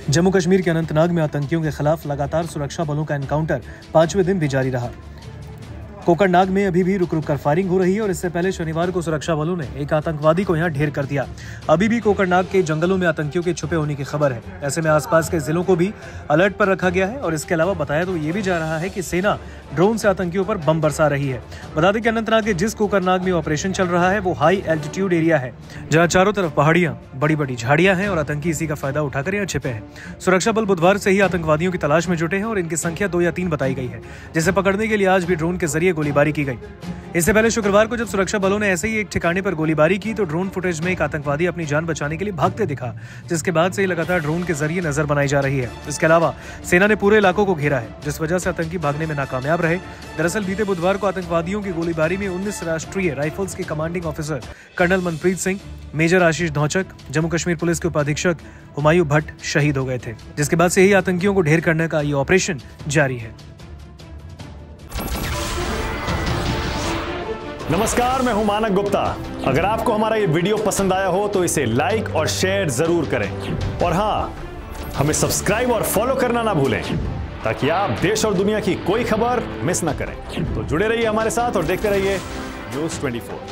जम्मू कश्मीर के अनंतनाग में आतंकियों के खिलाफ लगातार सुरक्षा बलों का एनकाउंटर 5वें दिन भी जारी रहा। कोकरनाग में अभी भी रुक रुक कर फायरिंग हो रही है और इससे पहले शनिवार को सुरक्षा बलों ने एक आतंकवादी को यहां ढेर कर दिया। अभी भी कोकरनाग के जंगलों में आतंकियों के छुपे होने की खबर है। ऐसे में आसपास के जिलों को भी अलर्ट पर रखा गया है और इसके अलावा बताया तो ये भी जा रहा है कि सेना ड्रोन से आतंकियों पर बम बरसा रही है। बता दें कि अनंतनाग के जिस कोकरनाग में ऑपरेशन चल रहा है वो हाई एल्टीट्यूड एरिया है, जहाँ चारों तरफ पहाड़ियां, बड़ी बड़ी झाड़ियां हैं और आतंकी इसी का फायदा उठाकर यहाँ छिपे हैं। सुरक्षा बल बुधवार से ही आतंकवादियों की तलाश में जुटे हैं और इनकी संख्या 2 या 3 बताई गई है, जिसे पकड़ने के लिए आज भी ड्रोन के जरिए गोलीबारी की गई। इससे पहले शुक्रवार को जब सुरक्षा बलों ने ऐसे ही एक ठिकाने पर गोलीबारी की तो ड्रोन फुटेज में एक आतंकवादी अपनी जान बचाने के लिए भागते दिखा, जिसके बाद से ही लगातार ड्रोन के जरिए नजर बनाई जा रही है। इसके अलावा सेना ने पूरे इलाकों को घेरा है, जिस वजह से आतंकी भागने में नाकामयाब रहे। दरअसल बीते बुधवार को आतंकवादियों की गोलीबारी में 19 राष्ट्रीय राइफल्स के commanding officer colonel Manpreet Singh, major Ashish Dhonchak, Jammu Kashmir police के उपाधीक्षक हुमायूं भट्ट शहीद हो गए थे, जिसके बाद से ही आतंकियों को ढेर करने का ये ऑपरेशन जारी है। नमस्कार, मैं हूं मानक गुप्ता। अगर आपको हमारा ये वीडियो पसंद आया हो तो इसे लाइक और शेयर जरूर करें और हाँ, हमें सब्सक्राइब और फॉलो करना ना भूलें ताकि आप देश और दुनिया की कोई खबर मिस ना करें। तो जुड़े रहिए हमारे साथ और देखते रहिए न्यूज़ 24।